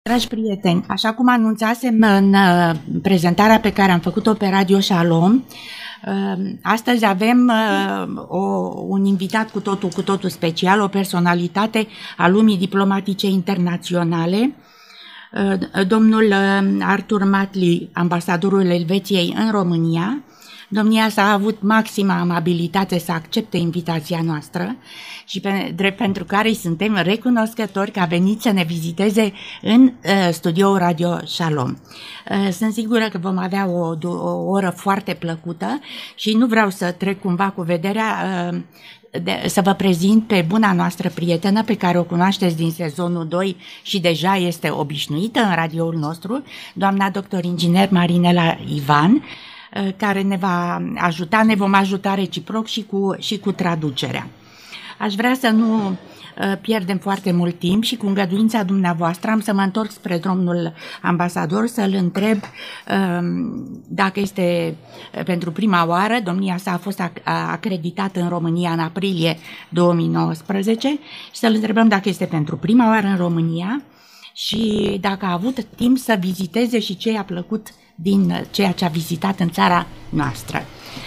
Dragi prieteni, așa cum anunțasem în prezentarea pe care am făcut-o pe Radio Shalom, astăzi avem un invitat cu totul special, o personalitate a lumii diplomatice internaționale, domnul Artur Matli, ambasadorul Elveției în România. Domnia sa a avut maxima amabilitate să accepte invitația noastră și pentru care îi suntem recunoscători că a venit să ne viziteze în studioul Radio Shalom. Sunt sigură că vom avea o oră foarte plăcută și nu vreau să trec cumva cu vederea să vă prezint pe buna noastră prietenă pe care o cunoașteți din sezonul 2 și deja este obișnuită în radioul nostru, doamna doctor inginer Marinela Ivan, care ne va ajuta, ne vom ajuta reciproc și cu traducerea. Aș vrea să nu pierdem foarte mult timp și cu îngăduința dumneavoastră am să mă întorc spre domnul ambasador să-l întreb dacă este pentru prima oară. Domnia sa a fost acreditată în România în aprilie 2019 și să-l întrebăm dacă este pentru prima oară în România și dacă a avut timp să viziteze și ce i-a plăcut din ceea ce a vizitat în țara noastră.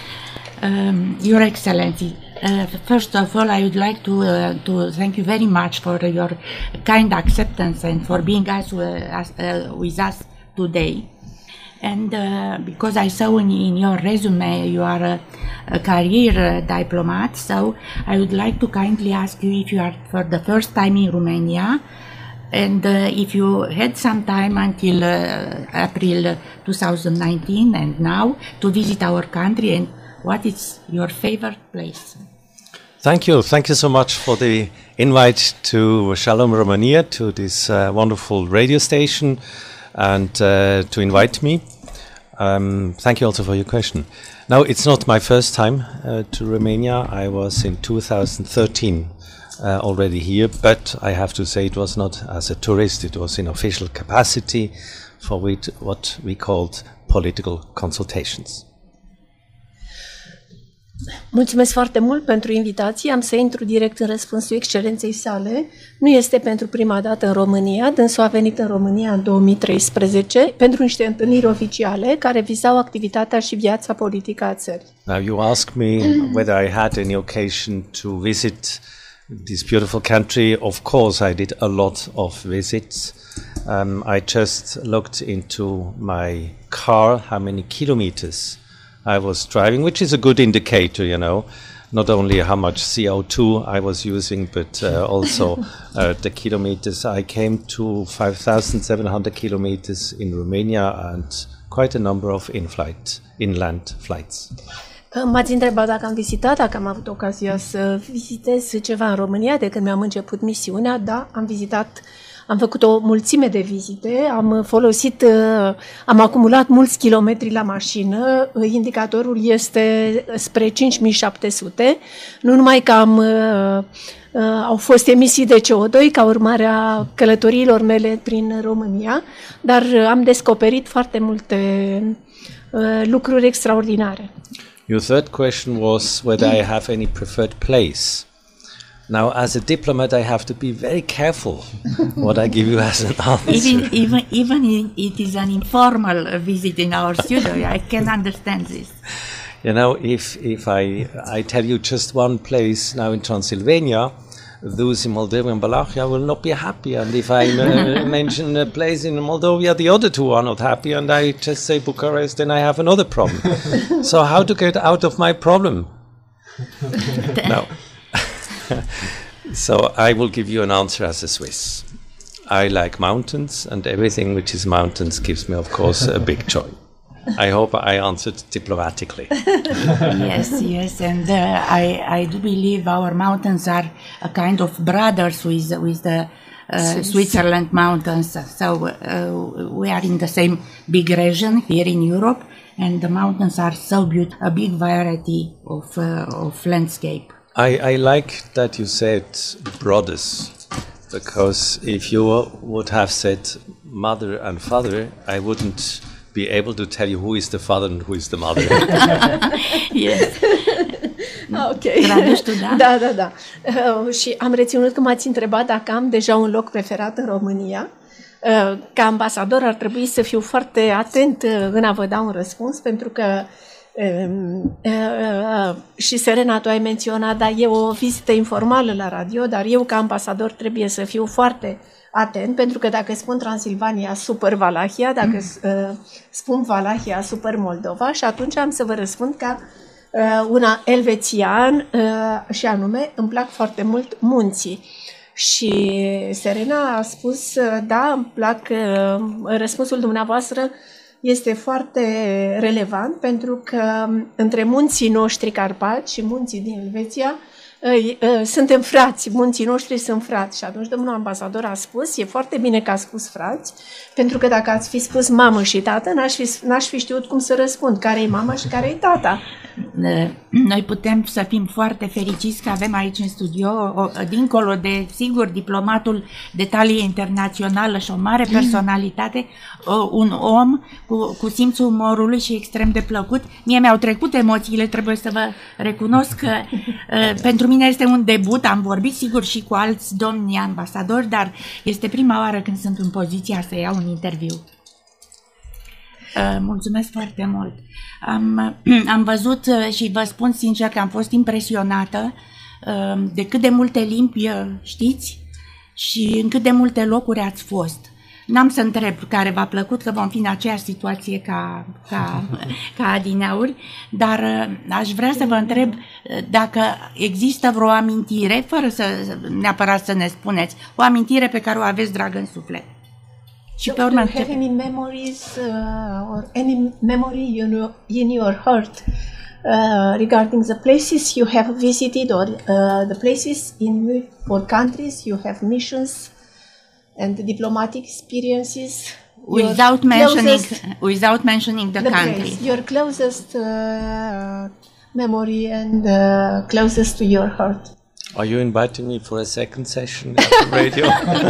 Your Excellency, first of all, I would like to thank you very much for your kind acceptance and for being with us today. And because I saw in your resume you are a career diplomat, so I would like to kindly ask you if you are for the first time in Romania, and if you had some time until April 2019 and now to visit our country, and what is your favorite place? Thank you so much for the invite to Shalom Romania, to this wonderful radio station, and to invite me. Thank you also for your question. Now, it's not my first time to Romania. I was in 2013 already here, but I have to say it was not as a tourist, it was in official capacity for what we called political consultations. Mulțumesc foarte mult pentru invitație. Am să intru direct în răspunsul excelenței sale. Nu este pentru prima dată în România, dânsul a venit în România în 2013 pentru niște întâlniri oficiale care vizau activitatea și viața politică a țării. Now you ask me whether I had any occasion to visit this beautiful country. Of course I did a lot of visits. I just looked into my car, how many kilometers I was driving, which is a good indicator, you know, not only how much CO2 I was using, but also the kilometers. I came to 5,700 kilometers in Romania and quite a number of inland flights. M-ați întrebat dacă am vizitat, dacă am avut ocazia să vizitez ceva în România de când mi-am început misiunea. Da, am vizitat. Am făcut o mulțime de vizite, am acumulat mulți kilometri la mașină, indicatorul este spre 5700, nu numai că au fost emisii de CO2 ca urmare a călătoriilor mele prin România, dar am descoperit foarte multe lucruri extraordinare. Your third question was whether I have any preferred place. Now, as a diplomat, I have to be very careful what I give you as an answer. Even it is an informal visit in our studio, I can understand this. You know, if I tell you just one place now in Transylvania, those in Moldova and Wallachia will not be happy. And if I mention a place in Moldova, the other two are not happy. And I just say Bucharest, then I have another problem. So how to get out of my problem? No. So I will give you an answer as a Swiss. I like mountains, and everything which is mountains gives me, of course, a big joy. I hope I answered diplomatically. Yes, and I do believe our mountains are a kind of brothers with the Switzerland mountains. So we are in the same big region here in Europe, and the mountains are so beautiful, a big variety of landscape. I like that you said brothers, because if you would have said mother and father, I wouldn't be able to tell you who is the father and who is the mother. Yes. Ok. Da. Și am reținut că m-ați întrebat dacă am deja un loc preferat în România. Ca ambasador ar trebui să fiu foarte atent în a vă da un răspuns, pentru că și Serena, tu ai menționat, dar e o vizită informală la radio, dar eu ca ambasador trebuie să fiu foarte atent, pentru că dacă spun Transilvania, super Valahia, dacă spun Valahia, super Moldova, și atunci am să vă răspund ca una elvețian, și anume, îmi plac foarte mult munții. Și Serena a spus, da, îmi plac, răspunsul dumneavoastră este foarte relevant, pentru că între munții noștri Carpați și munții din Elveția suntem frați, munții noștri sunt frați. Și atunci domnul ambasador a spus, e foarte bine că a spus frați, pentru că dacă ați fi spus mamă și tată, n-aș fi știut cum să răspund, care e mama și care e tata. Noi putem să fim foarte fericiți că avem aici în studio, dincolo de, sigur, diplomatul de talie internațională și o mare personalitate, un om cu simțul umorului și extrem de plăcut. Mie mi-au trecut emoțiile, trebuie să vă recunosc că pentru mine este un debut, am vorbit sigur și cu alți domni ambasadori, dar este prima oară când sunt în poziția să iau un interviu. Mulțumesc foarte mult. Am văzut și vă spun sincer că am fost impresionată de cât de multe limbi știți și în cât de multe locuri ați fost. N-am să întreb care v-a plăcut, că vom fi în aceeași situație ca adineauri, dar aș vrea să vă întreb dacă există vreo amintire, fără să neapărat să ne spuneți, o amintire pe care o aveți dragă în suflet. Do you have any memories or any memory in your heart regarding the places you have visited, or the places or countries you have missions and diplomatic experiences? Without mentioning the country. Place, your closest memory and closest to your heart. Are you inviting me for a second session at the radio?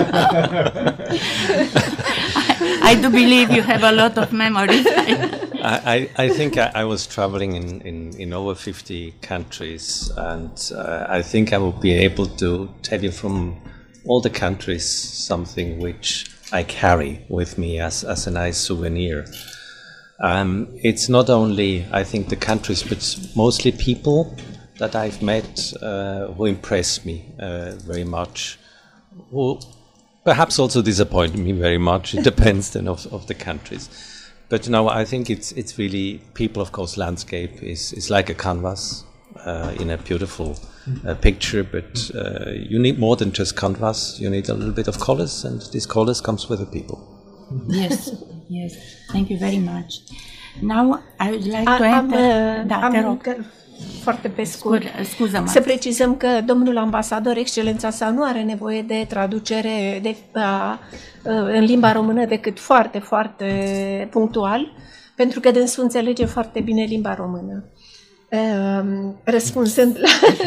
I do believe you have a lot of memories. I think I was traveling in over 50 countries, and I think I will be able to tell you from all the countries something which I carry with me as a nice souvenir. It's not only, I think, the countries, but mostly people that I've met who impressed me very much, who perhaps also disappointed me very much. It depends then of the countries. But no, I think it's really people. Of course, landscape is like a canvas in a beautiful picture. But you need more than just canvas. You need a little bit of colors, and these colors comes with the people. Yes. Thank you very much. Now I would like to enter. Foarte pe scurt. Să precizăm că domnul ambasador, excelența sa, nu are nevoie de traducere în limba română decât foarte, foarte punctual, pentru că dânsul înțelege foarte bine limba română. Răspunsând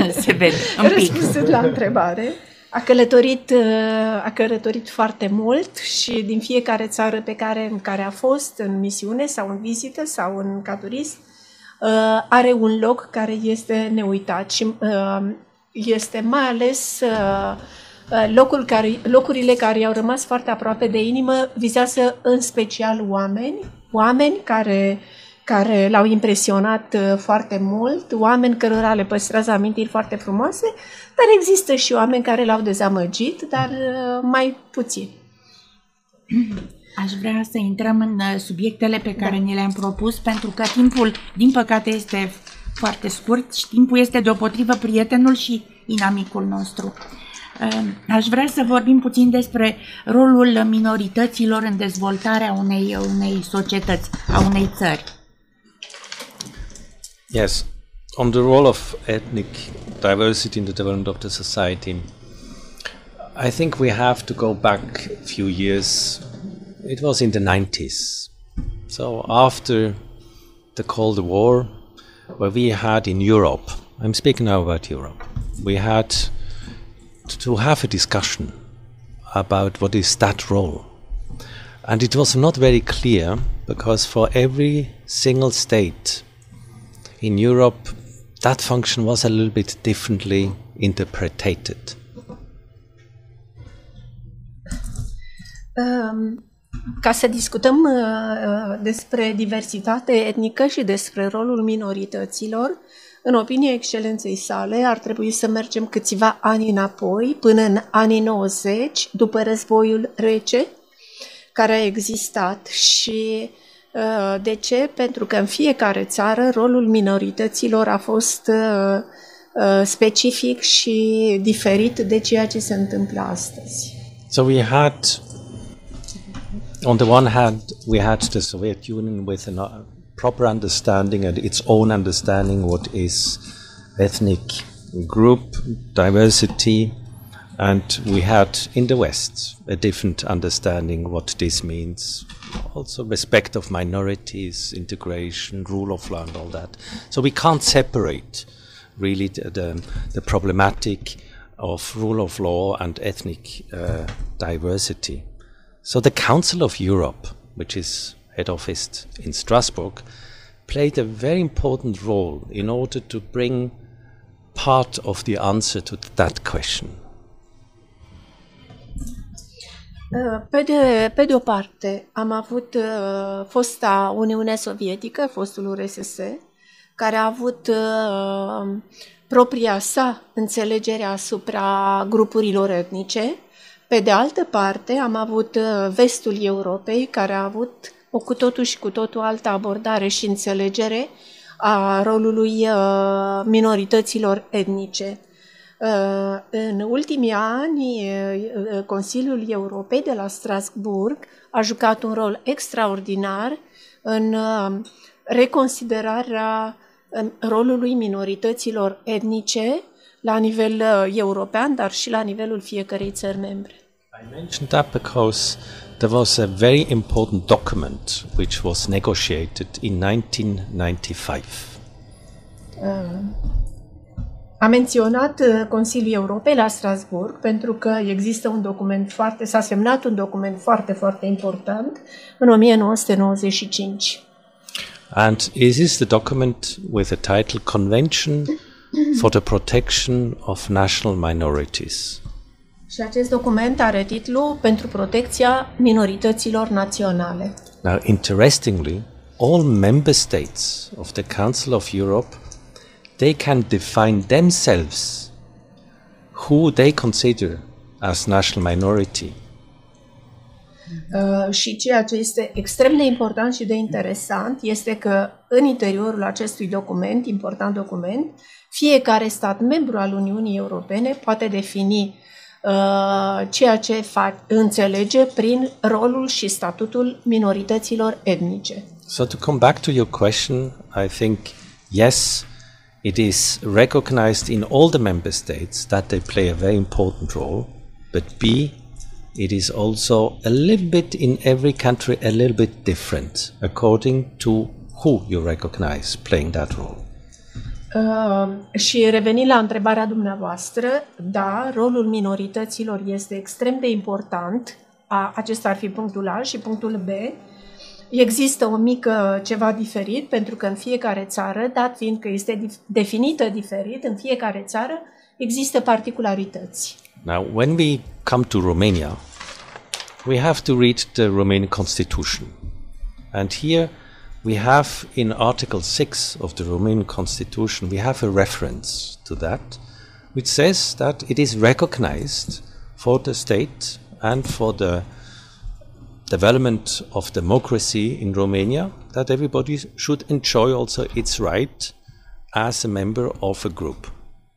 la întrebare, a călătorit foarte mult și din fiecare țară în care a fost în misiune sau în vizită sau ca turist, are un loc care este neuitat și este mai ales locurile care i-au rămas foarte aproape de inimă, vizează în special oameni care l-au impresionat foarte mult, oameni cărora le păstrează amintiri foarte frumoase, dar există și oameni care l-au dezamăgit, dar mai puțin. Aș vrea să intrăm în subiectele pe care ni le-am propus, pentru că timpul, din păcate, este foarte scurt și timpul este deopotrivă prietenul și inamicul nostru. Aș vrea să vorbim puțin despre rolul minorităților în dezvoltarea unei societăți, a unei țări. Yes, on the role of ethnic diversity in the development of the society, I think we have to go back a few years. It was in the 90s. So after the Cold War, where we had in Europe, I'm speaking now about Europe, we had to have a discussion about what is that role. And it was not very clear, because for every single state in Europe, that function was a little bit differently interpreted. Ca să discutăm despre diversitate etnică și despre rolul minorităților, în opinia excelenței sale, ar trebui să mergem câțiva ani înapoi, până în anii 90, după războiul rece, care a existat. Și de ce? Pentru că în fiecare țară rolul minorităților a fost specific și diferit de ceea ce se întâmplă astăzi. So we had, on the one hand, we had the Soviet Union with a proper understanding and its own understanding what is ethnic group diversity, and we had in the West a different understanding what this means. Also respect of minorities, integration, rule of law and all that. So we can't separate really the problematic of rule of law and ethnic diversity. So the Council of Europe, which is head office in Strasbourg, played a very important role in order to bring part of the answer to that question. Pe de o parte, am avut fosta Uniune Sovietică, fostul URSS, care a avut propria sa înțelegere asupra grupurilor etnice. Pe de altă parte, am avut vestul Europei, care a avut o cu totul și cu totul altă abordare și înțelegere a rolului minorităților etnice. În ultimii ani, Consiliul Europei de la Strasbourg a jucat un rol extraordinar în reconsiderarea rolului minorităților etnice la nivel european, dar și la nivelul fiecărei țări membre. I mentioned that because there was a very important document which was negotiated in 1995. Am menționat Consiliul Europei la Strasbourg pentru că există un document s-a semnat un document foarte, foarte important în 1995. And it is the document with the title Convention for the Protection of National Minorities. Și acest document are titlul Pentru protecția minorităților naționale. Now, interestingly, all member states of the Council of Europe, they can define themselves who they consider as national minority. Și ceea ce este extrem de important și de interesant este că în interiorul acestui document, important document, fiecare stat membru al Uniunii Europene poate defini ceea ce înțelege prin rolul și statutul minorităților etnice. So to come back to your question, I think yes, it is recognized in all the member states that they play a very important role, but B, it is also a little bit in every country a little bit different according to who you recognize playing that role. Și revenind la întrebarea dumneavoastră, da, rolul minorităților este extrem de important. Acesta ar fi punctul A și punctul B. Există o mică ceva diferit, pentru că în fiecare țară, dat fiind că este definită diferit, în fiecare țară există particularități. Now, when we come to Romania, we have to read the Romanian Constitution. And here we have in Article 6 of the Romanian Constitution, we have a reference to that, which says that it is recognized for the state and for the development of democracy in Romania that everybody should enjoy also its right as a member of a group.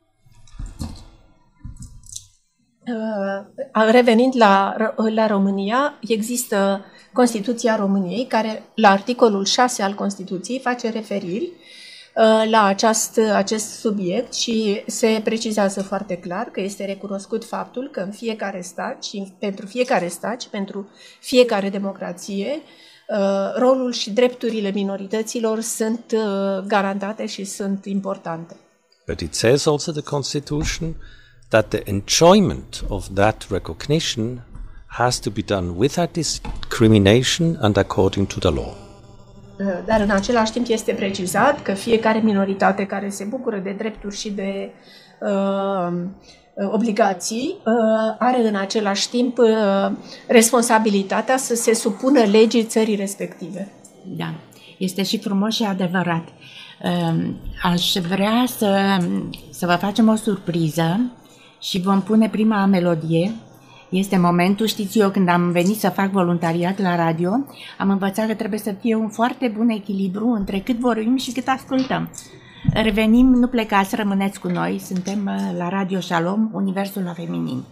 Revenind la România, există Constituția României, care la articolul 6 al Constituției face referiri la acest subiect și se precizează foarte clar că este recunoscut faptul că în fiecare stat și pentru fiecare democrație rolul și drepturile minorităților sunt garantate și sunt importante. But it says also the Constitution that the enjoyment of that recognition has to be done without discrimination and according to the law. Dar în același timp este precizat că fiecare minoritate care se bucură de drepturi și de obligații, are în același timp responsabilitatea să se supună legii țării respective. Da, este și frumos și adevărat. Aș vrea să vă facem o surpriză și vom pune prima melodie. Este momentul, știți, eu când am venit să fac voluntariat la radio, am învățat că trebuie să fie un foarte bun echilibru între cât vorbim și cât ascultăm. Revenim, nu plecați, rămâneți cu noi, suntem la Radio Shalom, Universul la Feminin.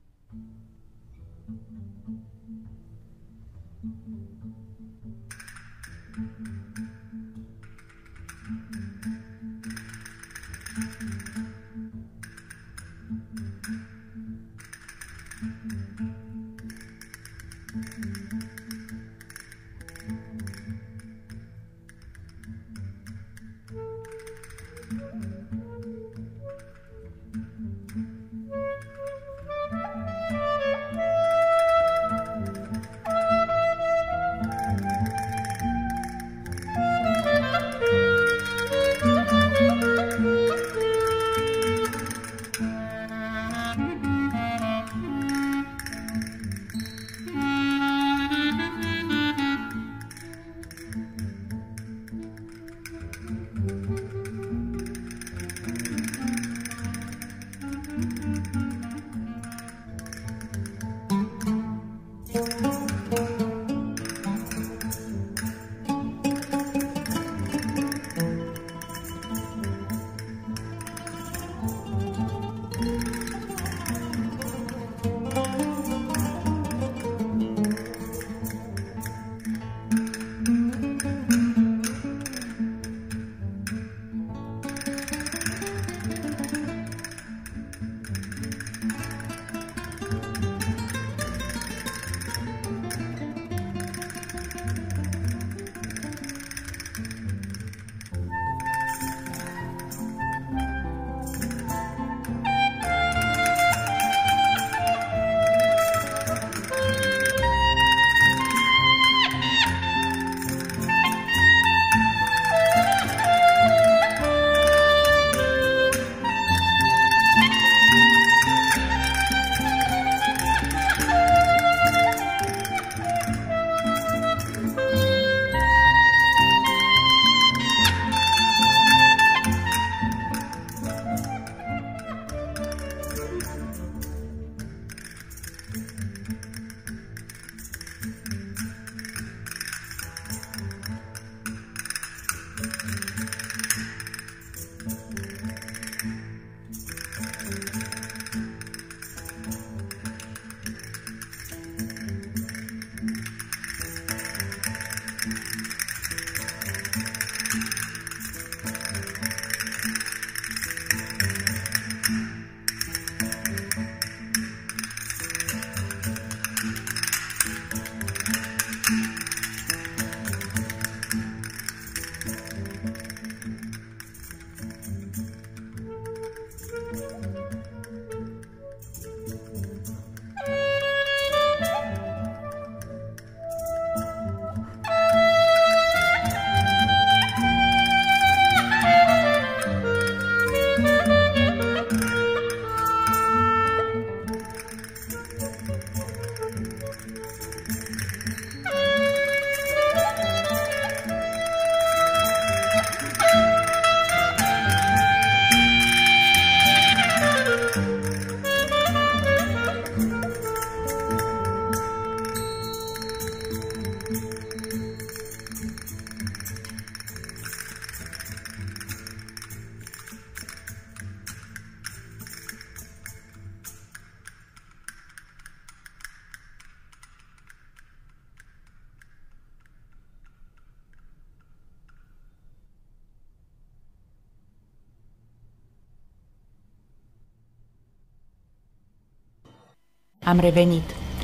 Am revenit.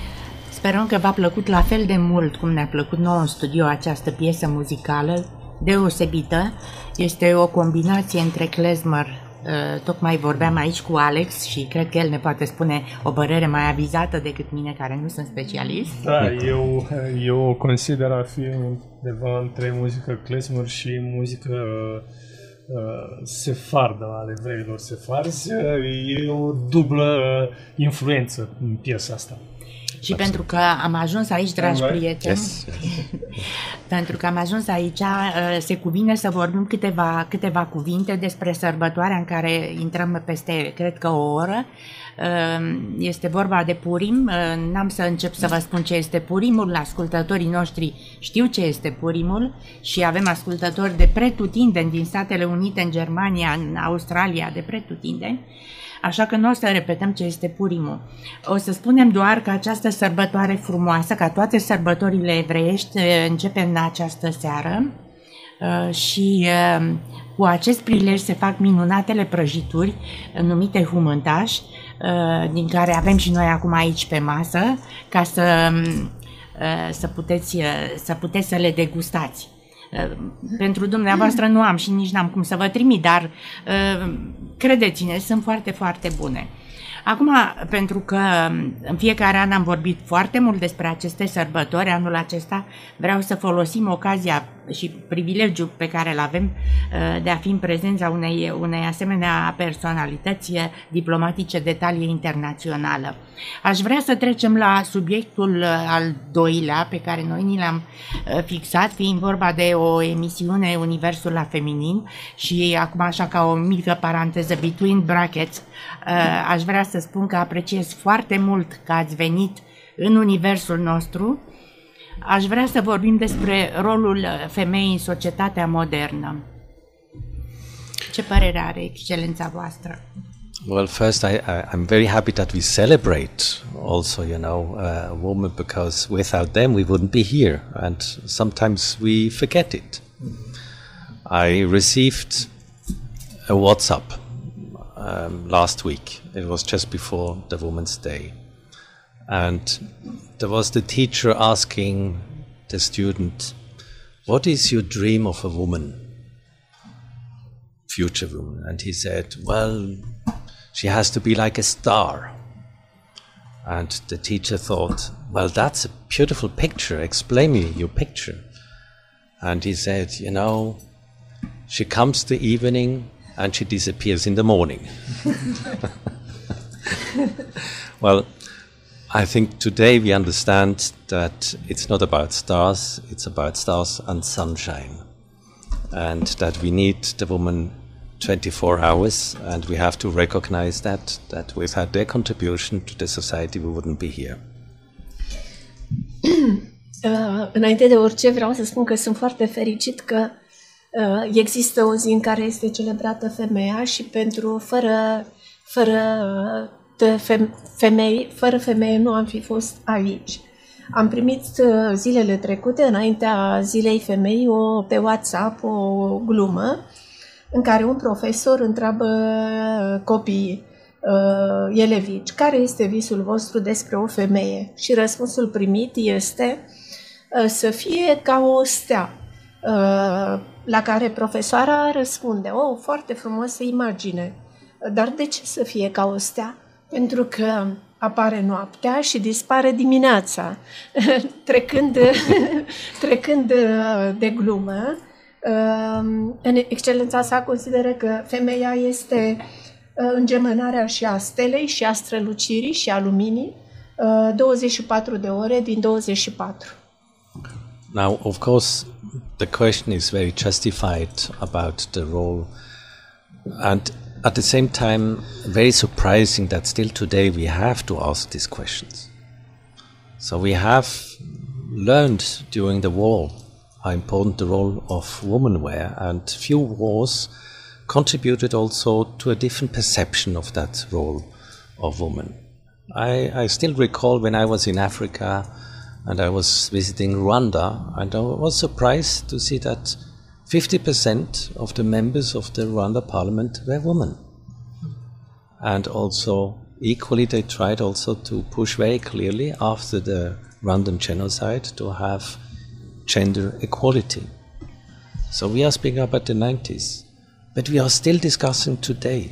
Sperăm că v-a plăcut la fel de mult cum ne-a plăcut nouă în studio această piesă muzicală deosebită. Este o combinație între klezmer, tocmai vorbeam aici cu Alex și cred că el ne poate spune o părere mai avizată decât mine, care nu sunt specialist. Da, eu o consider a fi undeva între muzică klezmer și muzică sefardă, ale evreilor sefarzi, e o dublă influență în piesa asta. Și pentru că am ajuns aici, dragi prieteni, pentru că am ajuns aici, se cuvine să vorbim câteva cuvinte despre sărbătoarea în care intrăm peste, cred că, o oră. Este vorba de Purim. N-am să încep să vă spun ce este Purimul. Ascultătorii noștri știu ce este Purimul și avem ascultători de pretutindeni din Statele Unite, în Germania, în Australia, de pretutindeni. Așa că nu o să repetăm ce este Purimul. O să spunem doar că această sărbătoare frumoasă, ca toate sărbătorile evreiești, începe în această seară și cu acest prilej se fac minunatele prăjituri numite humântași, din care avem și noi acum aici pe masă, ca să puteți să le degustați. Pentru dumneavoastră nu am și nici n-am cum să vă trimit, dar credeți-ne, sunt foarte, foarte bune. Acum, pentru că în fiecare an am vorbit foarte mult despre aceste sărbători, anul acesta vreau să folosim ocazia și privilegiul pe care îl avem de a fi în prezența unei asemenea personalități diplomatice de talie internațională. Aș vrea să trecem la subiectul al doilea pe care noi ni l-am fixat, fiind vorba de o emisiune Universul la Feminin și acum așa ca o mică paranteză, between brackets, aș vrea să spun că apreciez foarte mult că ați venit în universul nostru. Aș vrea să vorbim despre rolul femeii în societatea modernă. Ce părere are excelența voastră? Well, first, I'm very happy that we celebrate also, women, because without them we wouldn't be here, and sometimes we forget it. I received a WhatsApp last week. It was just before the Women's Day. And there was the teacher asking the student, what is your dream of a woman? Future woman. And he said, well, she has to be like a star. And the teacher thought, well, that's a beautiful picture. Explain me your picture. And he said, she comes the evening and she disappears in the morning. Well, I think today we understand that it's not about stars, it's about stars and sunshine. And that we need the woman 24 hours, and we have to recognize that without their contribution to the society we wouldn't be here. Înainte de orice vreau să spun că sunt foarte fericit că există o zi în care este celebrată femeia și fără femeie nu am fi fost aici. Am primit zilele trecute, înaintea Zilei Femeii, pe WhatsApp o glumă în care un profesor întreabă copiii elevici, care este visul vostru despre o femeie? Și răspunsul primit este să fie ca o stea. La care profesoara răspunde, foarte frumoasă imagine, dar de ce să fie ca o stea? Pentru că apare noaptea și dispare dimineața. Trecând de glumă, excelența sa consideră că femeia este îngemânarea și a stelei, și a strălucirii, și a luminii, 24 de ore din 24. Now, of course, the question is very justified about the role, and at the same time, very surprising that still today we have to ask these questions. So we have learned during the war how important the role of women were, and few wars contributed also to a different perception of that role of women. I still recall when I was in Africa and I was visiting Rwanda, and I was surprised to see that 50% of the members of the Rwanda parliament were women. And also, equally, they tried also to push very clearly after the Rwandan genocide to have gender equality. So we are speaking about the 90s, but we are still discussing today.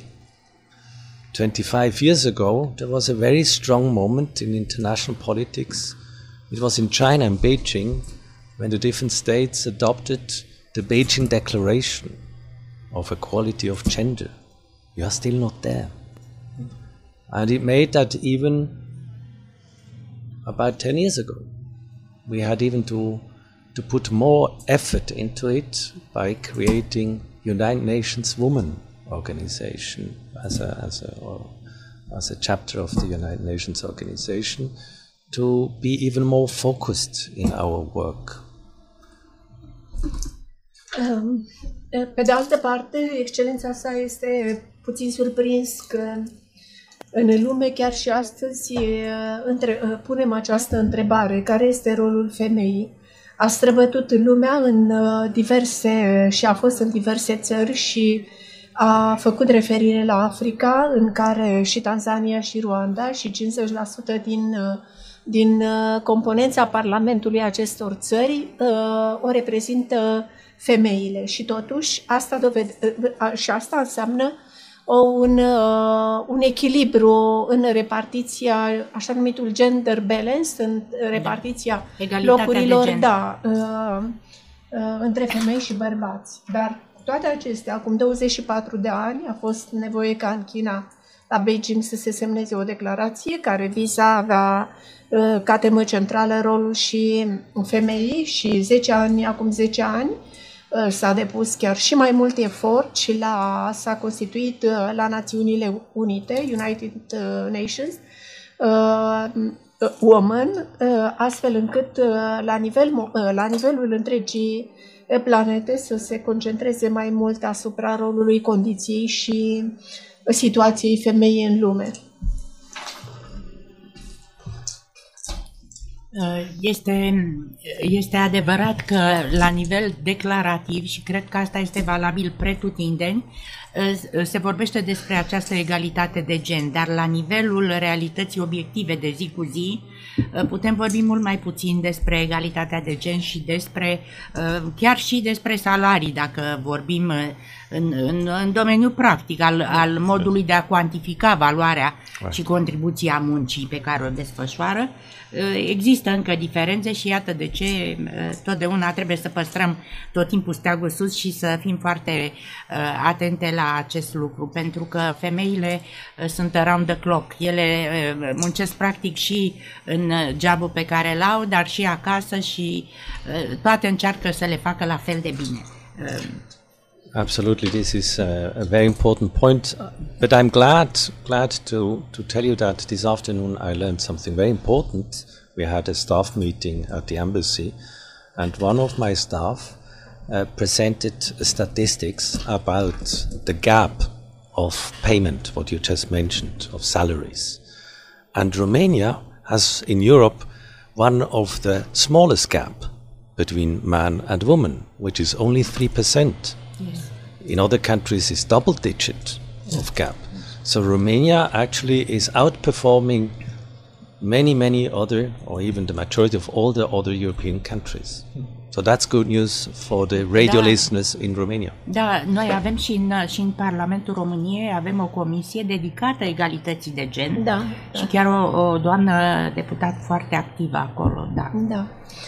25 years ago, there was a very strong moment in international politics. It was in China, in Beijing, when the different states adopted the Beijing Declaration. of equality of gender. We are still not there. And it made that even about 10 years ago, we had even to put more effort into it by creating United Nations Women Organization as a chapter of the United Nations Organization to be even more focused in our work. Pe de altă parte, excelența sa este puțin surprins că în lume chiar și astăzi punem această întrebare: care este rolul femeii? A străbătut lumea în diverse și a fost în diverse țări și a făcut referire la Africa, în care și Tanzania și Rwanda și 50% din componența Parlamentului acestor țări o reprezintă femeile. Și totuși asta înseamnă un echilibru în repartiția, așa numitul gender balance, în repartiția locurilor între femei și bărbați. Dar toate acestea, acum 24 de ani, a fost nevoie ca în China, la Beijing, să se semneze o declarație care visa avea ca temă centrală rolul și femeii și acum 10 ani, s-a depus chiar și mai mult efort și s-a constituit la Națiunile Unite, United Nations, Women, astfel încât la nivelul întregii planete să se concentreze mai mult asupra rolului, condiției și situației femeii în lume. Este adevărat că la nivel declarativ, și cred că asta este valabil pretutindeni, se vorbește despre această egalitate de gen, dar la nivelul realității obiective de zi cu zi putem vorbi mult mai puțin despre egalitatea de gen și chiar și despre salarii, dacă vorbim în domeniul practic al modului de a cuantifica valoarea și contribuția muncii pe care o desfășoară. Există încă diferențe și iată de ce totdeauna trebuie să păstrăm tot timpul steagul sus și să fim foarte atente la acest lucru, pentru că femeile sunt around the clock. Ele muncesc practic și în jobul pe care l-au, dar și acasă și toate încearcă să le facă la fel de bine. Absolutely, this is a very important point. But I'm glad to tell you that this afternoon I learned something very important. We had a staff meeting at the embassy, and one of my staff presented statistics about the gap of payment, what you just mentioned, of salaries. And Romania has in Europe one of the smallest gap between man and woman, which is only 3%. Yes. In other countries, it's double-digit of gap. So Romania actually is outperforming many other, or even the majority of all the other European countries. So that's good news for the radio listeners in Romania. Da, noi avem și în Parlamentul României avem o comisie dedicată egalității de gen. Da. Și chiar o doamnă deputat foarte activă acolo. Da.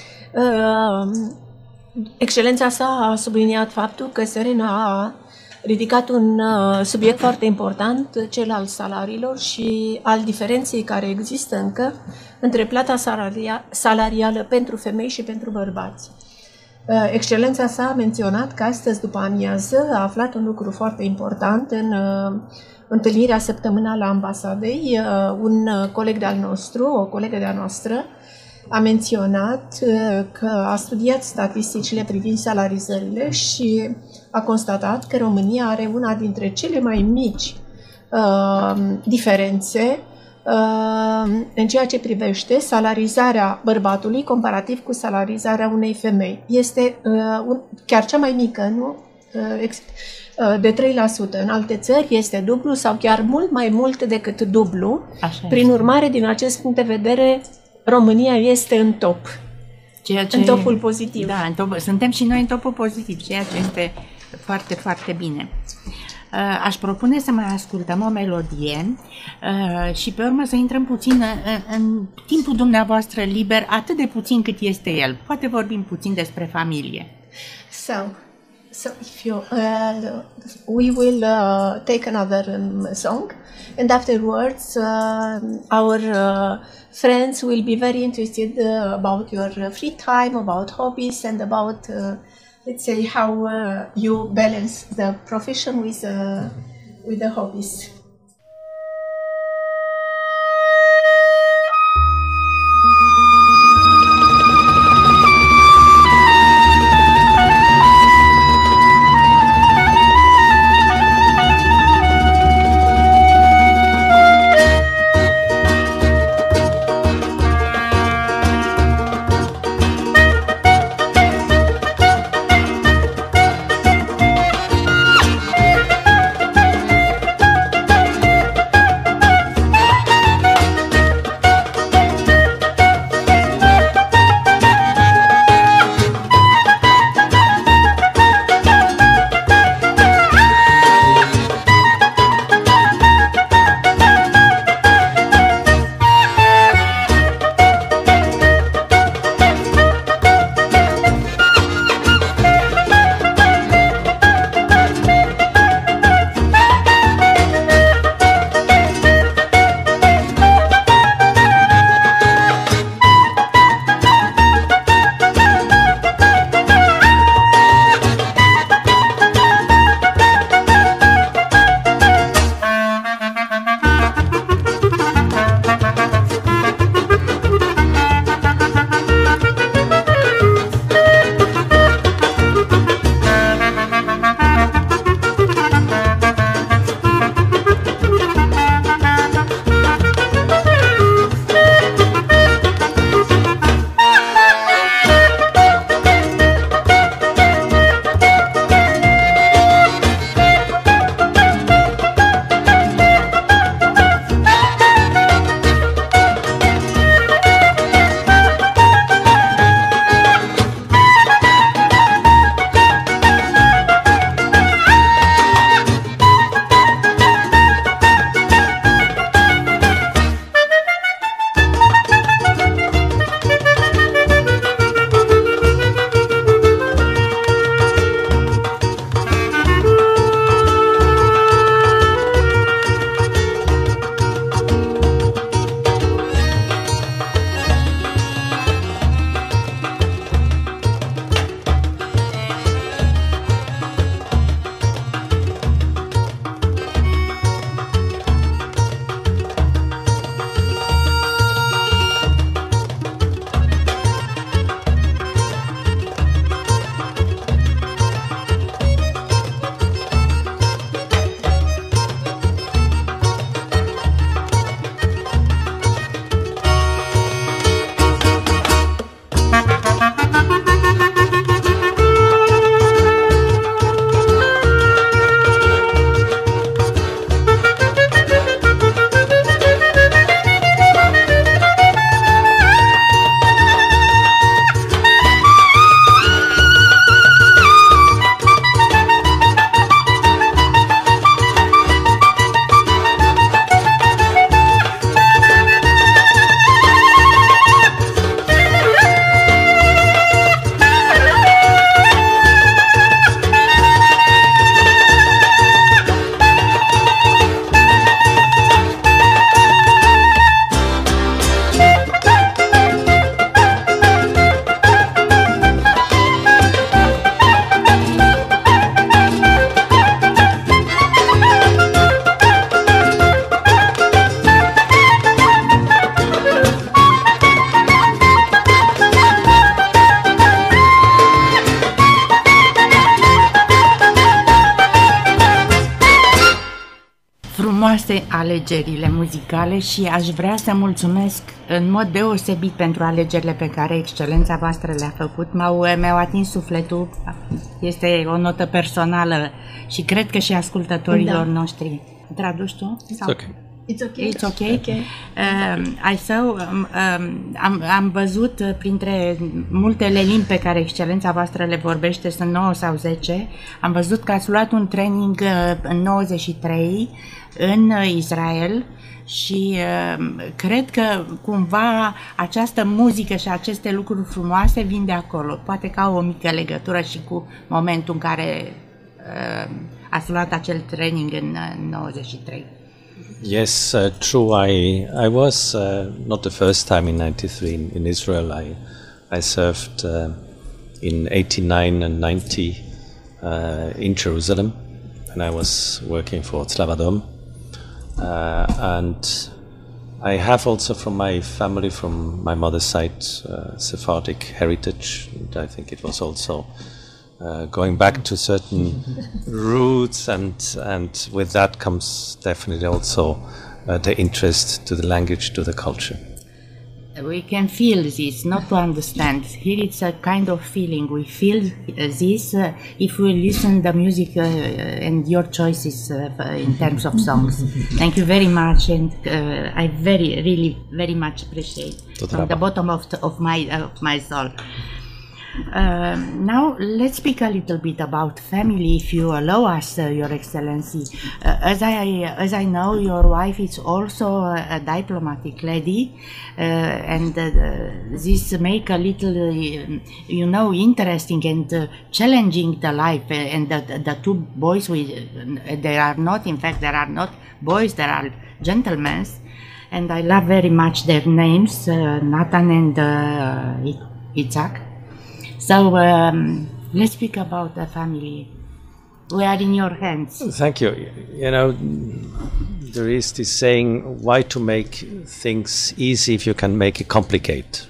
Excelența sa a subliniat faptul că Serena a ridicat un subiect foarte important, cel al salariilor și al diferenței care există încă între plata salarială pentru femei și pentru bărbați. Excelența sa a menționat că astăzi după amiază a aflat un lucru foarte important în întâlnirea săptămânală a ambasadei. Un coleg de-al nostru, o colegă de-a noastră, a menționat că a studiat statisticile privind salarizările și a constatat că România are una dintre cele mai mici diferențe în ceea ce privește salarizarea bărbatului comparativ cu salarizarea unei femei. Este chiar cea mai mică, nu? De 3%. În alte țări este dublu sau chiar mult mai mult decât dublu. Prin urmare, din acest punct de vedere, România este în top. În topul pozitiv. Da, suntem și noi în topul pozitiv, ceea ce este foarte, foarte bine. Aș propune să mai ascultăm o melodie și pe urmă să intrăm puțin în timpul dumneavoastră liber, atât de puțin cât este el. Poate vorbim puțin despre familie. So, So if you, we will take another song, and afterwards our friends will be very interested about your free time, about hobbies, and about, let's say, how you balance the profession with the hobbies. frumoase alegerile muzicale și aș vrea să mulțumesc în mod deosebit pentru alegerile pe care excelența voastră le-a făcut. Mi-au atins sufletul, este o notă personală și cred că și ascultătorilor noștri. Traduci tu? Sau? Okay. It's okay. It's okay. Okay. I saw, am văzut printre multele limbi pe care excelența voastră le vorbește, sunt 9 sau 10, am văzut că ați luat un training în 93 în Israel și cred că cumva această muzică și aceste lucruri frumoase vin de acolo. Poate că au o mică legătură și cu momentul în care ați luat acel training în 93. Yes, true. I was not the first time in '93 in Israel. I served in '89 and '90 in Jerusalem, and I was working for Tzlava-Dom. And I have also from my family, from my mother's side, Sephardic heritage. And I think it was also going back to certain roots, and with that comes definitely also the interest to the language, to the culture. We can feel this, not to understand. Here it's a kind of feeling. We feel this if we listen the music and your choices in terms of songs. Thank you very much, and I really very much appreciate from the bottom of my soul. Now let's speak a little bit about family, if you allow us, Your Excellency. As I know, your wife is also a diplomatic lady, and this make a little, interesting and challenging the life. And the two boys, there are not boys, there are gentlemen, and I love very much their names, Nathan and Itzhak. So let's speak about the family. We are in your hands. Thank you. You know, there is this saying, why to make things easy if you can make it complicate?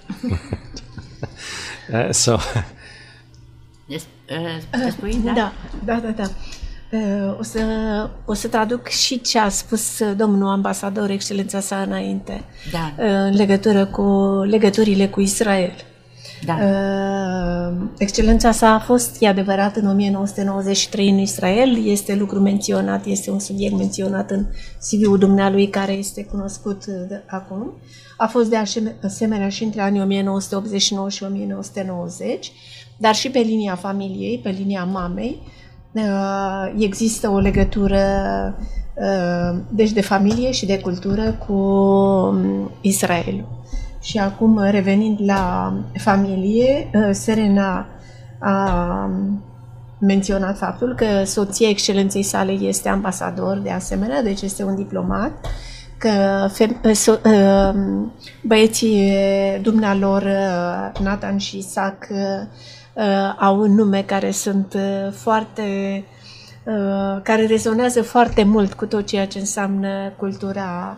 So. Da. O să traduc și ce a spus domnul ambasador, excelența sa, înainte, în legătură cu legăturile cu Israel. Da. Excelența sa a fost, e adevărat, în 1993 în Israel, este lucru menționat, este un subiect menționat în CV-ul dumnealui care este cunoscut acum. A fost de asemenea și între anii 1989 și 1990, dar și pe linia familiei, pe linia mamei, există o legătură deci de familie și de cultură cu Israelul. Și acum, revenind la familie, Serena a menționat faptul că soția excelenței sale este ambasador de asemenea, deci este un diplomat, că băieții dumnealor, Nathan și Isaac, au un nume care sunt foarte, care rezonează foarte mult cu tot ceea ce înseamnă cultura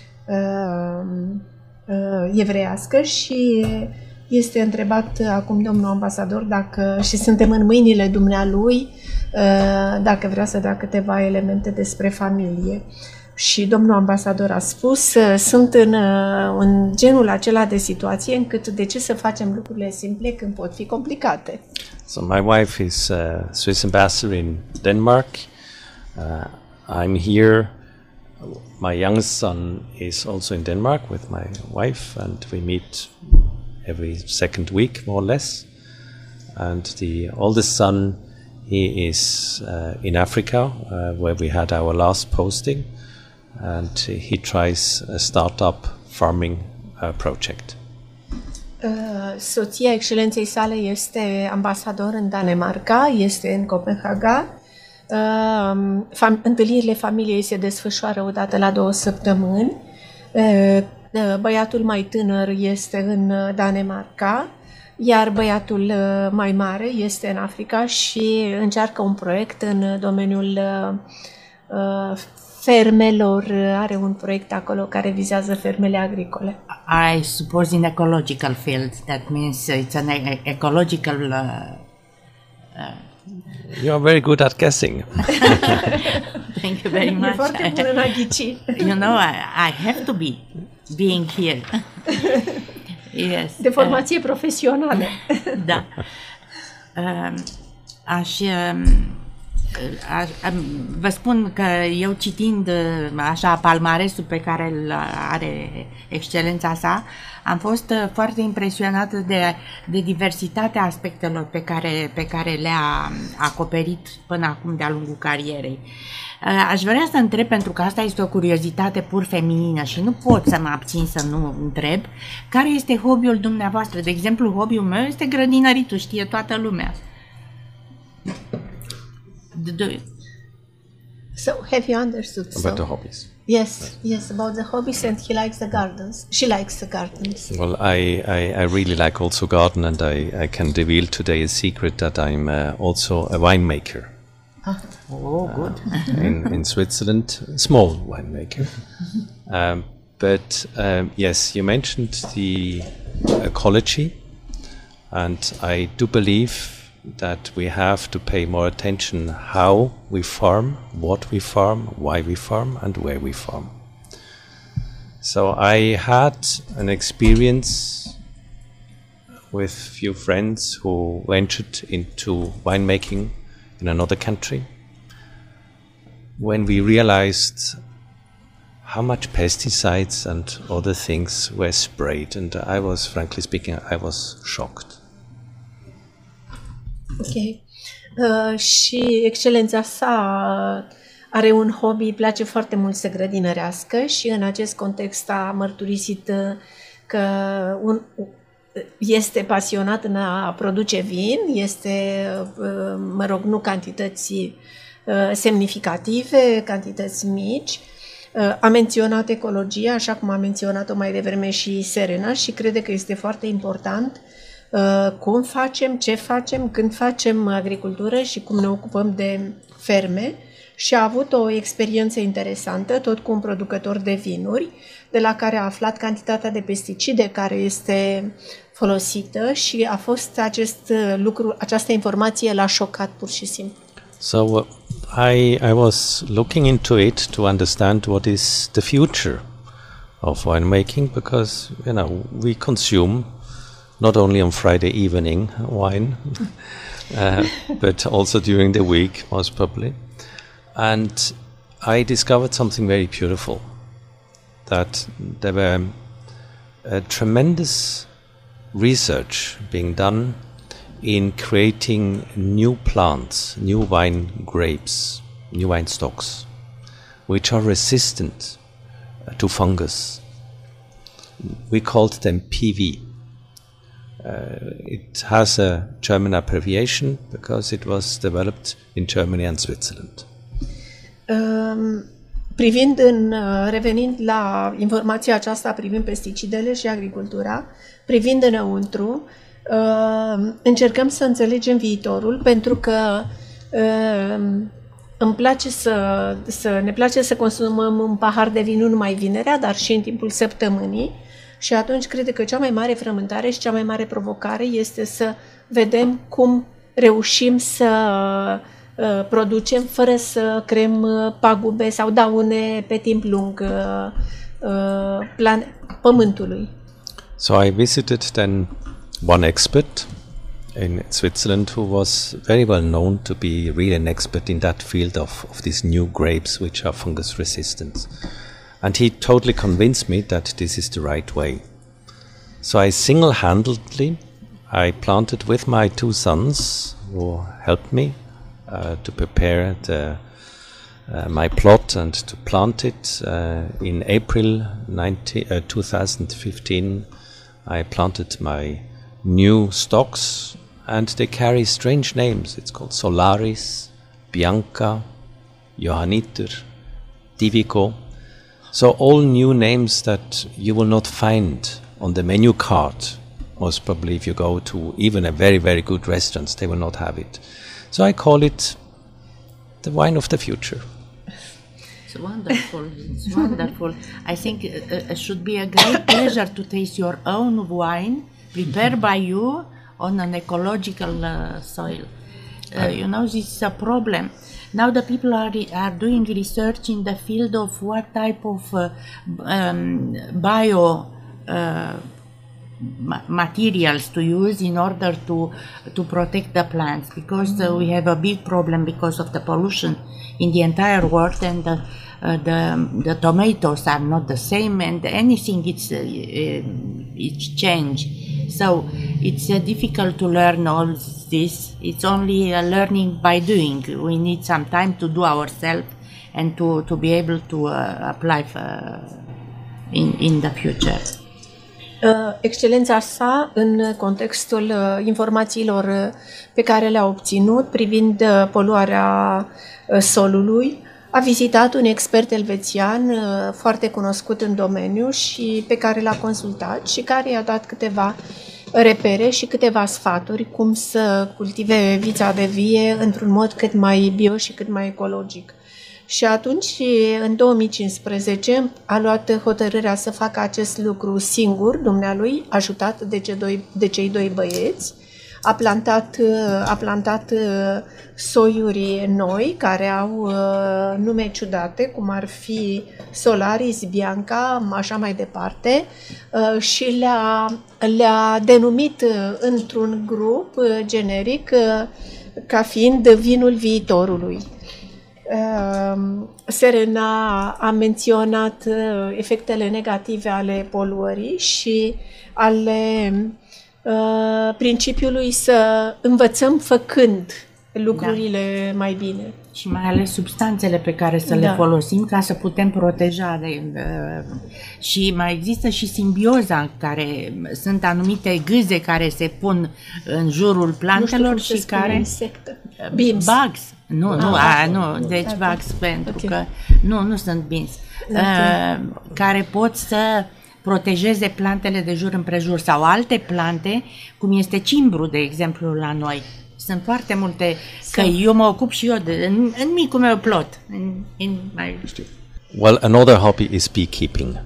evreiască și este întrebat acum domnul ambasador dacă, și suntem în mâinile dumnealui, dacă vrea să dea câteva elemente despre familie. Și domnul ambasador a spus, sunt în genul acela de situație încât de ce să facem lucrurile simple când pot fi complicate. So my wife is Swiss ambassador in Denmark. I'm here. My youngest son is also in Denmark with my wife, and we meet every second week, more or less. And the oldest son, he is in Africa, where we had our last posting, and he tries a startup farming project. Soția excelenței sale este ambasador în Danemarca, este în Copenhaga. Întâlnirile familiei se desfășoară o dată la 2 săptămâni. Băiatul mai tânăr este în Danemarca, iar băiatul mai mare este în Africa și încearcă un proiect în domeniul fermelor. Are un proiect acolo care vizează fermele agricole. I suppose in ecological field, that means it's an ecological You are very good at guessing. Thank you very much. E foarte bună în a ghici. You know, I have to be being here. Yes. De formație profesională. Da. Vă spun că eu citind așa palmaresul pe care îl are excelența sa, am fost foarte impresionată de diversitatea aspectelor pe care le-a acoperit până acum de-a lungul carierei. Aș vrea să întreb, pentru că asta este o curiozitate pur feminină și nu pot să mă abțin să nu întreb, care este hobby-ul dumneavoastră? De exemplu, hobby-ul meu este grădinăritul, știe toată lumea. So, have you understood? About the hobbies? Yes, about the hobbies, and he likes the gardens. She likes the gardens. Well, I really like also garden, and I can reveal today a secret that I'm also a winemaker. Oh, good. In Switzerland, small winemaker. But yes, you mentioned the ecology, and I do believe that we have to pay more attention how we farm, what we farm, why we farm, and where we farm. So I had an experience with few friends who ventured into winemaking in another country, when we realized how much pesticides and other things were sprayed, and I was, frankly speaking, I was shocked. Ok. Și excelența sa are un hobby, îi place foarte mult să grădinărească și în acest context a mărturisit că este pasionat în a produce vin, este, nu cantități semnificative, cantități mici. A menționat ecologia, așa cum a menționat-o mai devreme și Serena, și crede că este foarte important cum facem, ce facem, când facem agricultură și cum ne ocupăm de ferme, și a avut o experiență interesantă, tot cu un producător de vinuri, de la care a aflat cantitatea de pesticide care este folosită și a fost acest lucru, această informație l-a șocat pur și simplu. So I was looking into it to understand what is the future of winemaking, because we consume not only on Friday evening wine, but also during the week, most probably. And I discovered something very beautiful, that there were a tremendous research being done in creating new plants, new wine grapes, new wine stocks, which are resistant to fungus. We called them PV. It has a German abbreviation because it was developed in Germany and Switzerland. Revenind la informația aceasta privind pesticidele și agricultura, privind înăuntru, încercăm să înțelegem viitorul, pentru că ne place să consumăm un pahar de vin nu numai vinerea, dar și în timpul săptămânii, și atunci cred că cea mai mare frământare și cea mai mare provocare este să vedem cum reușim să producem fără să creăm pagube sau daune pe timp lung pământului. So I visited then one expert in Switzerland who was very well known to be really an expert in that field of these new grapes which are fungus resistant. And he totally convinced me that this is the right way. So I single-handedly, I planted with my two sons who helped me to prepare my plot and to plant it. In April 2015, I planted my new stocks, and they carry strange names. It's called Solaris, Bianca, Johanniter, Divico. So all new names that you will not find on the menu card. Most probably if you go to even a very, very good restaurant, they will not have it. So I call it the wine of the future. It's wonderful. It's wonderful. I think it should be a great pleasure to taste your own wine prepared by you on an ecological soil. This is a problem. Now the people are doing research in the field of what type of bio materials to use in order to protect the plants, because we have a big problem because of the pollution in the entire world, and the tomatoes are not the same, and anything it's changed. So it's difficult to learn all this. It's only learning by doing. We need some time to do ourselves and to be able to apply in the future. Excelența sa, în contextul informațiilor pe care le-a obținut privind poluarea solului, a vizitat un expert elvețian foarte cunoscut în domeniu și pe care l-a consultat și care i-a dat câteva repere și câteva sfaturi cum să cultive vița de vie într-un mod cât mai bio și cât mai ecologic. Și atunci, în 2015, a luat hotărârea să facă acest lucru singur, dumnealui, ajutat de cei doi băieți. A plantat soiuri noi care au nume ciudate, cum ar fi Solaris, Bianca, așa mai departe, și le-a denumit într-un grup generic ca fiind vinul viitorului. Serena a menționat efectele negative ale poluării și ale principiului să învățăm făcând lucrurile mai bine. Și mai ales substanțele pe care să le folosim ca să putem proteja. Și mai există și simbioza, în care sunt anumite gâze care se pun în jurul plantelor și care... Insecte. Bugs. Nu, deci bugs, pentru că nu sunt beans. Care pot să protejeze plantele de jur împrejur sau alte plante, cum este cimbru, de exemplu, la noi. Sunt foarte multe, că eu mă ocup și eu în micul meu plot. Well, another hobby is beekeeping.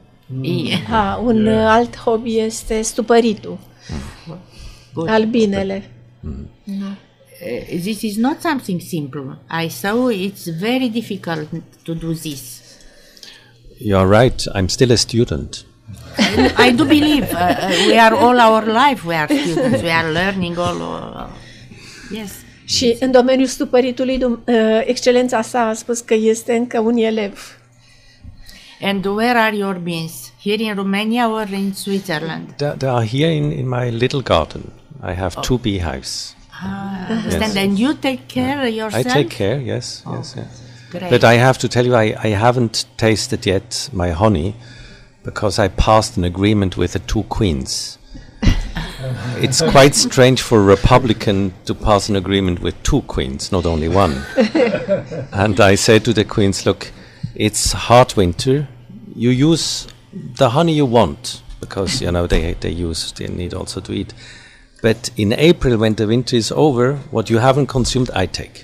Un alt hobby este stupăritul. Albinele. This is not something simple. I saw it's very difficult to do this. You're right. I'm still a student. I do believe we are all our life. We are students. We are learning all. Yes. Și în domeniul stupăritului, excelența sa a spus că este încă un elev. And where are your beans? Here in Romania or in Switzerland? They are here in my little garden. I have 2 beehives. Understand. Yes. And you take care yourself? I take care, yes. Yes. Great. But I have to tell you, I haven't tasted yet my honey because I passed an agreement with the 2 queens. It's quite strange for a Republican to pass an agreement with 2 queens, not only one. And I said to the queens, look, it's hard winter. You use the honey you want because, they need also to eat. But in April, when the winter is over, what you haven't consumed, I take.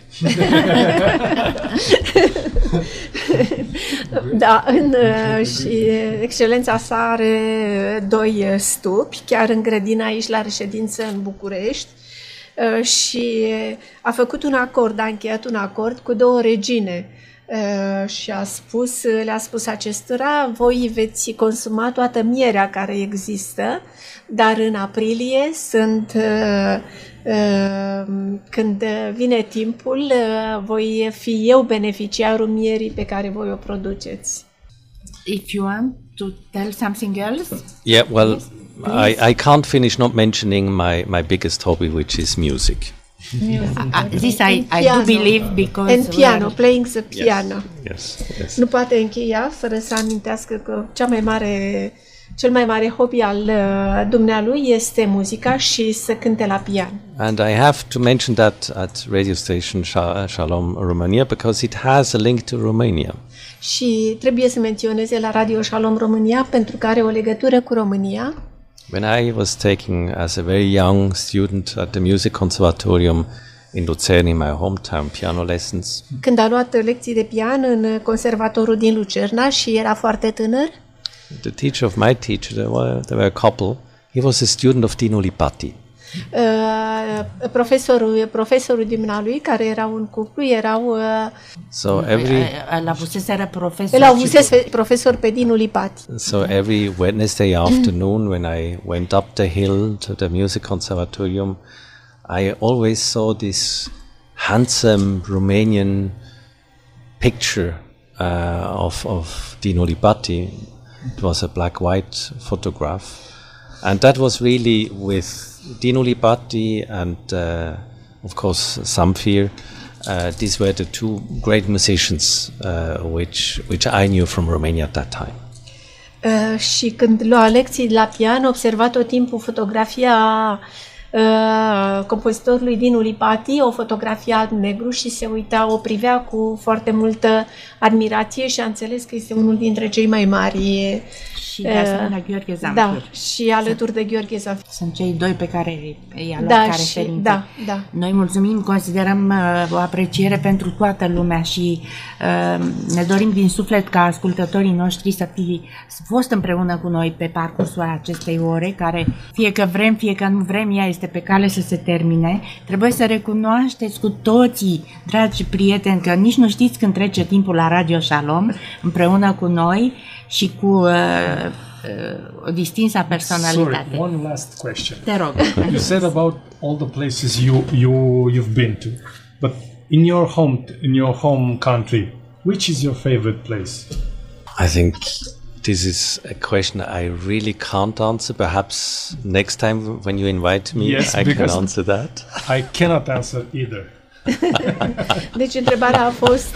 Și excelența sa are 2 stupi, chiar în grădina aici la reședință în București, și a încheiat un acord cu 2 regine și le-a spus acestora: voi veți consuma toată mierea care există, dar în aprilie când vine timpul, voi fi eu beneficiarul mierii pe care voi o produceți. If you want to tell something else? Yeah, well, I can't finish not mentioning my biggest hobby, which is music. This I do believe because... And piano, playing the piano. Yes. Nu poate încheia fără să amintească că cel mai mare hobby al dumnealui este muzica și să cânte la pian. And I have to mention that at radio station Shalom Romania because it has a link to Romania. Și trebuie să menționeze la Radio Shalom România pentru că are o legătură cu România. When I was taking as a very young student at the Music Conservatorium in Luzern, in my hometown, piano lessons. Când a luat lecții de pian în conservatorul din Lucerna și era foarte tânăr. The teacher of my teacher, there were a couple. He was a student of Dino Lipatti. Profesorul dumnealui, care era un cuplu, erau... So every Îl avuseseră El avusese profesor pe Dinu Lipati. so every Wednesday afternoon when I went up the hill to the music conservatorium, I always saw this handsome Romanian picture of Dinu Lipati. It was a black-white photograph, and that was really with Dinu Lipati and of course Zamfir. These were the two great musicians which I knew from Romania at that time. Și când lua lecții la pian, observa tot timpul fotografia compozitorului Dinu Lipati, o fotografie alb-negru, și se uita, o privea cu foarte multă admirație și a înțeles că este unul dintre cei mai mari. Și de asemenea Gheorghe Zamfir. Da, și alături de Gheorghe Zamfir. Sunt cei doi pe care i-a luat ca referință. Da. Noi mulțumim, considerăm o apreciere pentru toată lumea și ne dorim din suflet ca ascultătorii noștri să fi fost împreună cu noi pe parcursul acestei ore, care fie că vrem, fie că nu vrem, ea este pe cale să se termine. Trebuie să recunoașteți cu toții, dragi prieteni, că nici nu știți când trece timpul la Radio Shalom împreună cu noi și cu o distinsă personalitate. Sorry, one last question. Te rog. You said about all the places you've been to, but in your home country, which is your favorite place? I think this is a question I really can't answer. Perhaps next time when you invite me, Yes, I can because answer that. I cannot answer either. Deci întrebarea a fost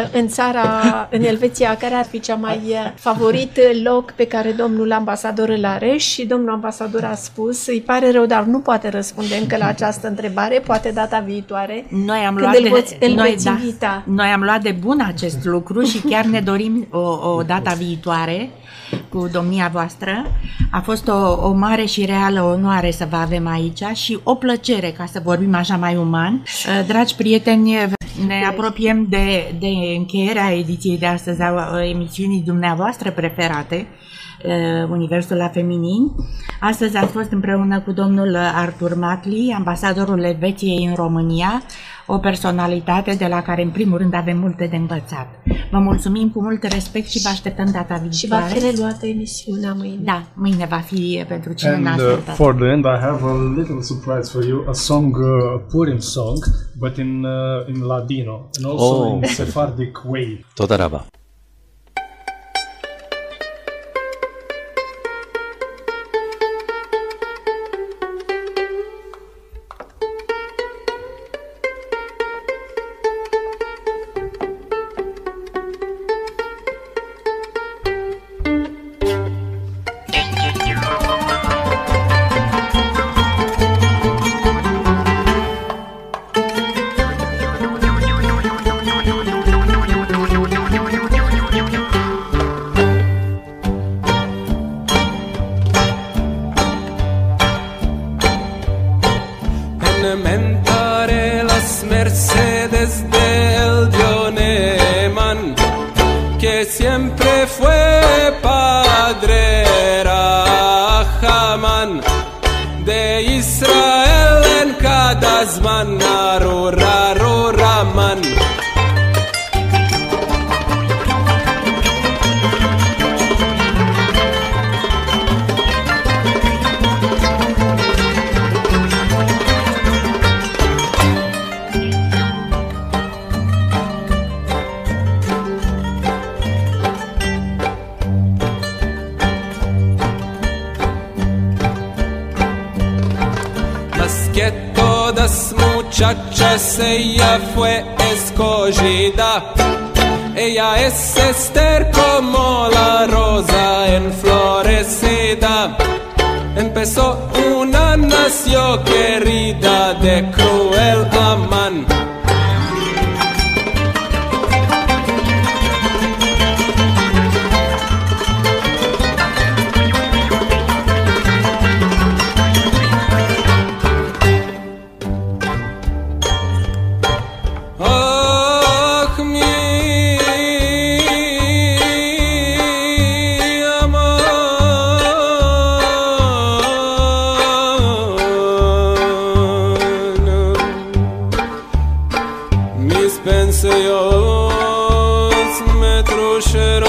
în Elveția, care ar fi cea mai favorit loc pe care domnul ambasador îl are, și domnul ambasador a spus, îi pare rău, dar nu poate răspunde încă la această întrebare, poate data viitoare, Noi am când îl veți invita. Noi am luat de bun acest lucru și chiar ne dorim o data viitoare cu domnia voastră. A fost o mare și reală onoare să vă avem aici și o plăcere, ca să vorbim așa mai uman. Dragi prieteni, ne apropiem de încheierea ediției de astăzi a emisiunii dumneavoastră preferate, Universul la Feminin. Astăzi ați fost împreună cu domnul Artur Matli, ambasadorul Elveției în România, o personalitate de la care în primul rând avem multe de învățat. Vă mulțumim cu mult respect și vă așteptăm data viitoare. Și va fi reluată emisiunea mâine. Da, mâine va fi pentru cine And n-a ascultat. for the end, I have a little surprise for you, a song, a Purim song, but in Ladino, and also in Sephardic way. Toda raba. Mentare las mercedes del Dioneman, que siempre fue padre Rahaman, de Israel en cada zman, Raman. Que todas muchachas ella fue escogida, ella es Esther como la rosa enflorecida. Empezó una nación querida de cruel Amán. pensios metrușeron.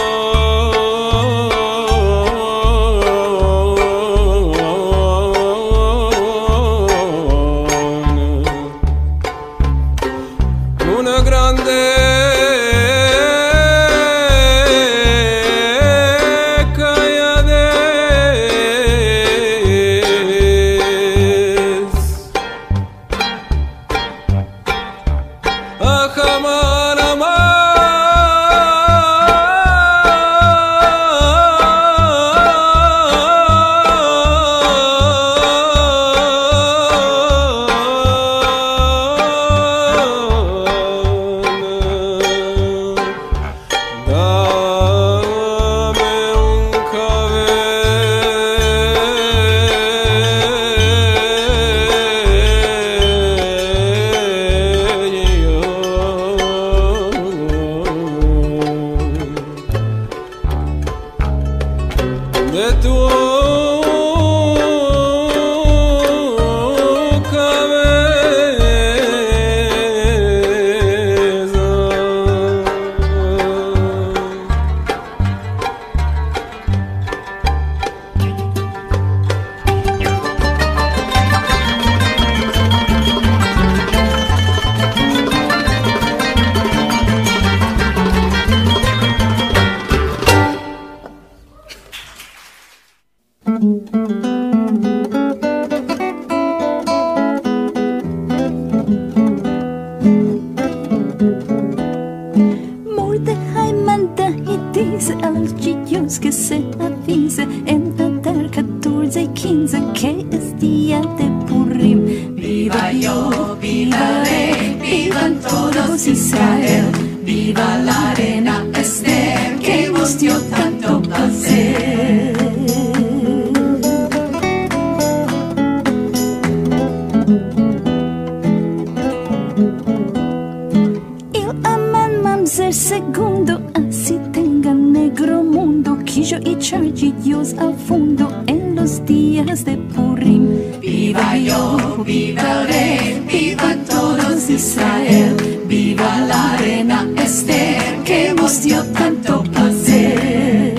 Una grande de tu que se avise en la 14:15 que es día de Purim. Viva yo, viva Rey, vivan todos Israel, viva la reina Esther que nos dio tanto placer. Il aman mamzer segundo, así tenga negro mundo, que yo y charge Dios al fondo en los días de Purim. Viva yo, viva el Rey, viva todos Israel, viva la reina Esther que nos dio tanto placer.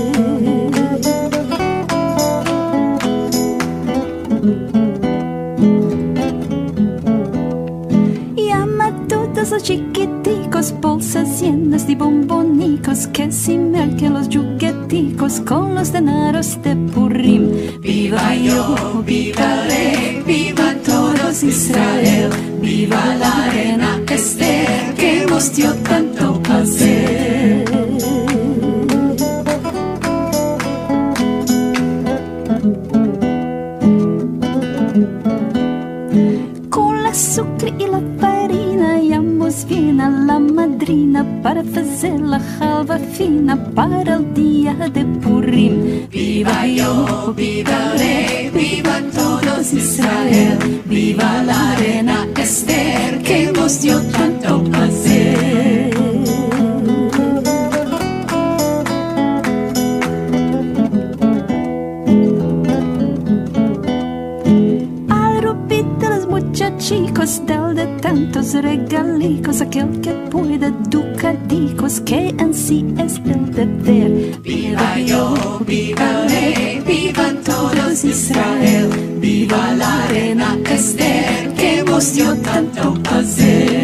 Llama a todos los chiquiticos, bolsas llenas de bombonicos, que se merquen los jugueticos con los denaros de Purim. Viva yo, viva el Rey, viva todos Israel, viva la reina Esther que nos dio tanto placer. Con la azúcar y la farina llamamos bien a la madrina para hacer la jalva fina para el día de Purim. Viva yo, viva el Rey, viva todos Israel, viva la reina Esther que nos dio tanto placer. Al grupito los muchachicos del de tantos regalicos, aquel que puede ducaticos, que en sí es el deber. Viva yo, viva el Rey, viva todos Israel, viva la reina Esther que nos dio tanto placer.